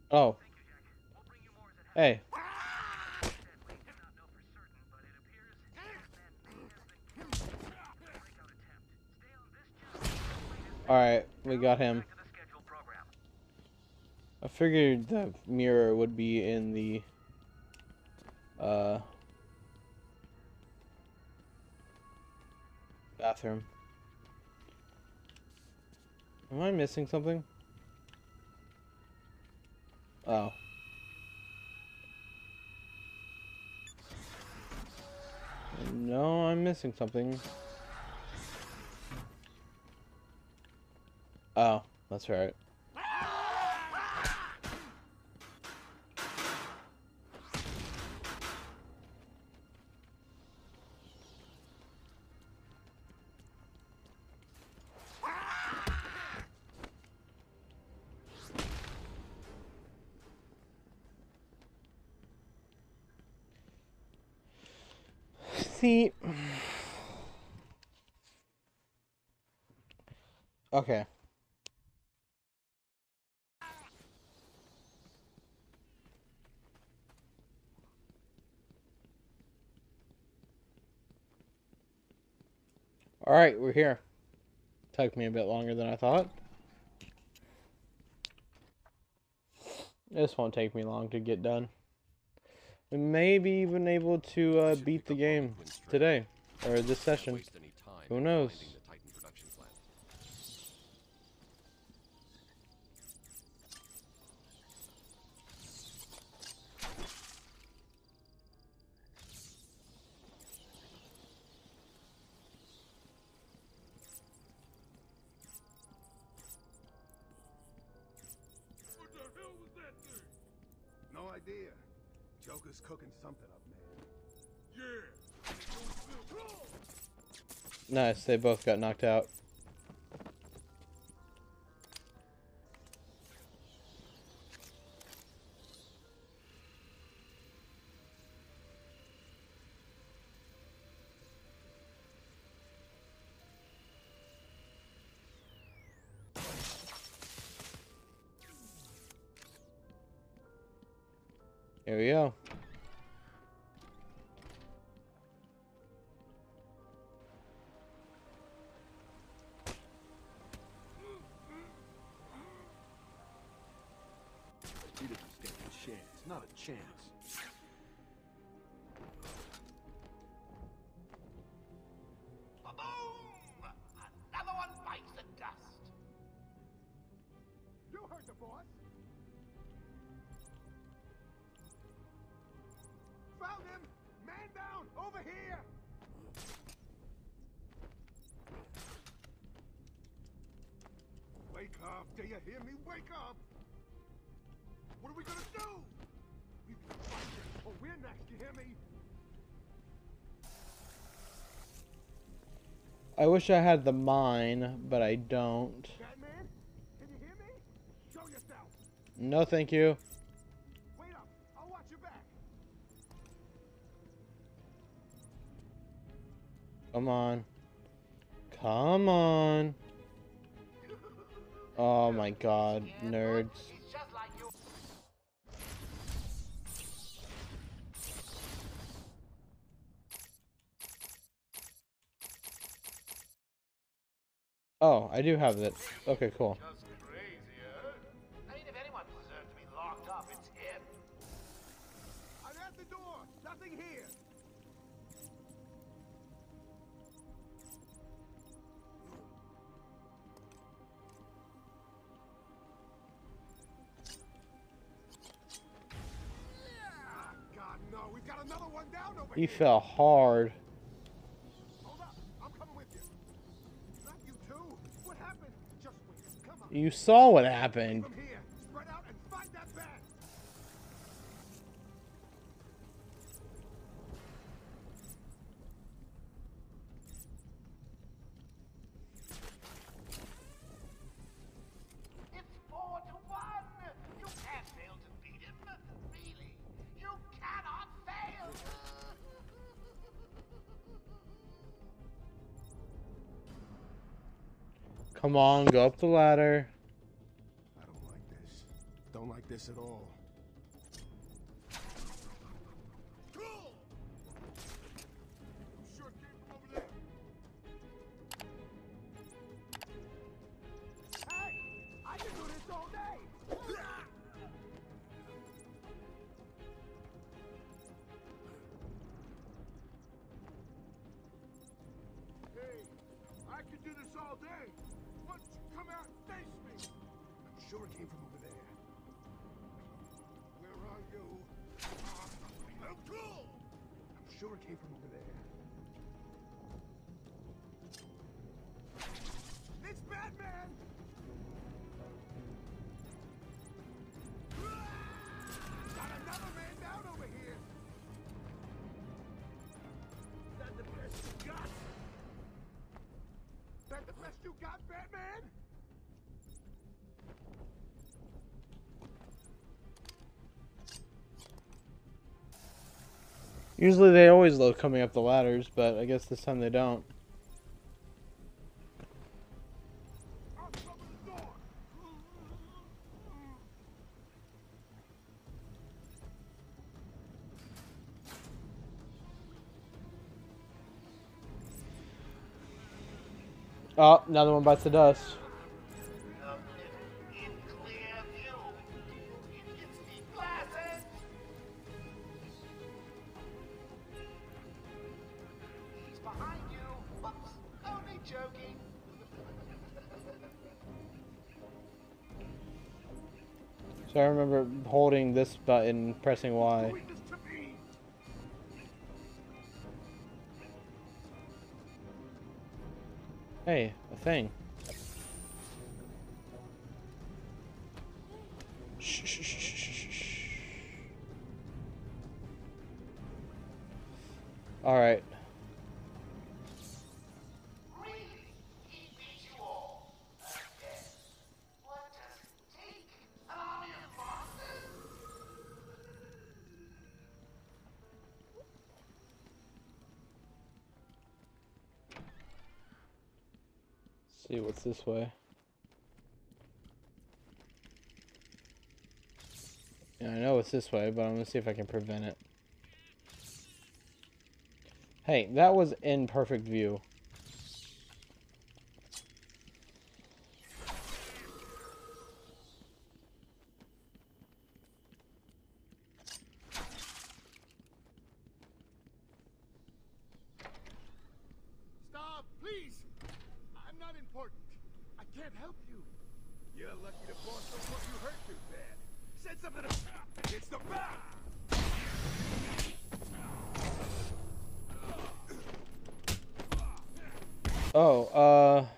Oh, hey. Alright, we got him. I figured the mirror would be in the uh bathroom. Am I missing something? Oh. No, I'm missing something. Oh, that's right. See. Okay. Alright, we're here. Took me a bit longer than I thought. This won't take me long to get done. We may be even able to beat the game today. Or this session. Who knows? No idea. Joker's cooking something up, man. Yeah. Nice, they both got knocked out. Here we go. He doesn't stand a chance. Not a chance. Boom! Another one bites the dust. You heard the boss. Found him! Man down! Over here! Wake up! Do you hear me? Wake up! What are we gonna do? We can fight this, or we're next, you hear me? I wish I had the mine, but I don't. Batman? Can you hear me? Show yourself! No, thank you. Wait up! I'll watch your back! Come on. Come on. Oh my god, nerds. It's just like you. Oh, I do have it. Okay, cool. Just crazier. I mean, if anyone deserves to be locked up, it's him. I'm at the door! Nothing here! Ah, God, no! We've got another one down over He here! fell hard. Hold up! I'm coming with you! Not you too! What happened? Just wait. Come on. You saw what happened. From here. Spread out and find that bat! It's 4-1. You can't fail to beat him. Really, you cannot fail. Come on, go up the ladder. I don't like this. don't like this at all. Cool! Sure came from over there. Hey! I can do this all day! Hey, I can do this all day. Why don't you come out and face me? I'm sure it came from over there. Where are you? Oh, cool! I'm sure it came from over there. It's Batman! Got another man down over here. Is that the best you got? Is that the best you got, Batman? Usually they always love coming up the ladders, but I guess this time they don't. I'll cover the door. Oh, another one bites the dust. In clear view. It's the glasses. He's behind you. Whoops. Only joking. So I remember holding this button, pressing Y. Doing this to me. Hey, a thing. Shh, shh, shh, shh, shh. All right. Really? He beat you all. Okay. What does it take? An army of monsters? See what's this way. Yeah, I know it's this way, but I'm gonna see if I can prevent it. Hey, that was in perfect view. Stop, please! I'm not important. I can't help you. You're lucky the boss don't want you hurt too bad. Said something to... It's the bat! Oh,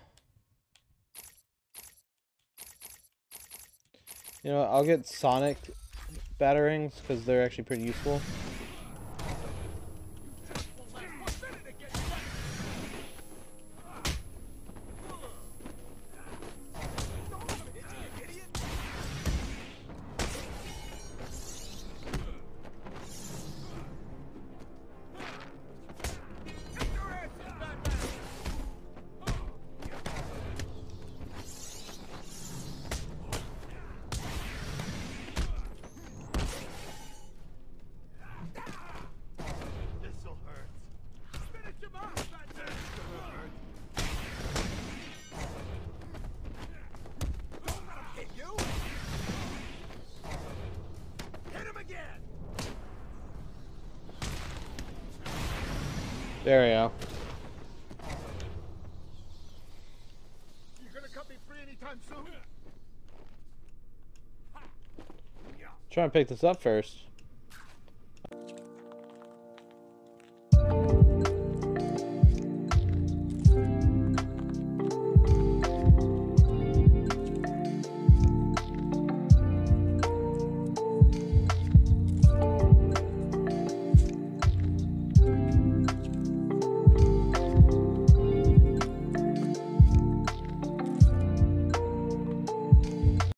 you know, I'll get Sonic batarangs because they're actually pretty useful. There we go. You gonna cut me free anytime soon? Try and pick this up first.